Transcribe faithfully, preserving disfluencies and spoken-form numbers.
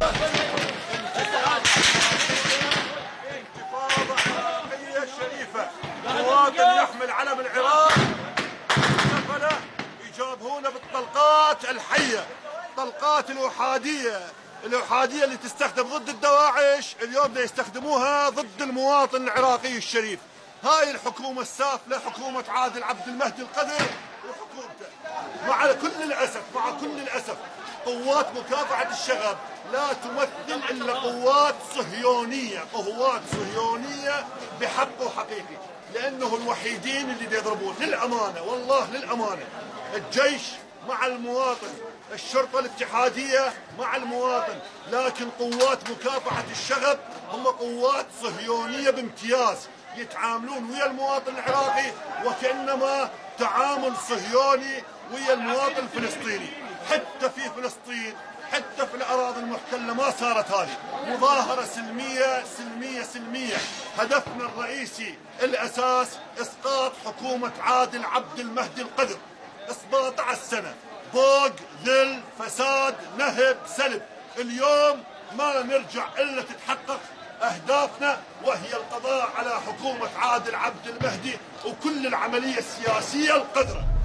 انتفاضة عراقية شريفة، مواطن يحمل علم العراق سفله يجابهونه بالطلقات الحية، طلقات الأحادية، الأحادية اللي تستخدم ضد الدواعش اليوم يستخدموها ضد المواطن العراقي الشريف. هاي الحكومة السافلة، حكومة عادل عبد المهدي القدر وحكومته، مع كل الأسف مع كل الأسف قوات مكافحة الشغب لا تمثل إلا قوات صهيونية، قوات صهيونية بحق وحقيقي، لأنه الوحيدين اللي يضربون. للأمانة والله للأمانة الجيش مع المواطن، الشرطة الاتحادية مع المواطن، لكن قوات مكافحة الشغب هم قوات صهيونية بامتياز، يتعاملون ويا المواطن العراقي وكأنما تعامل صهيوني ويا المواطن الفلسطيني. حتى في فلسطين، حتى في الأراضي المحتلة ما صارت هذه مظاهرة سلمية سلمية سلمية. هدفنا الرئيسي الأساس إسقاط حكومة عادل عبد المهدي القدر. سبعة عشر سنة ضوق، ذل، فساد، نهب، سلب. اليوم ما نرجع إلا تتحقق أهدافنا، وهي القضاء على حكومة عادل عبد المهدي وكل العملية السياسية القذرة.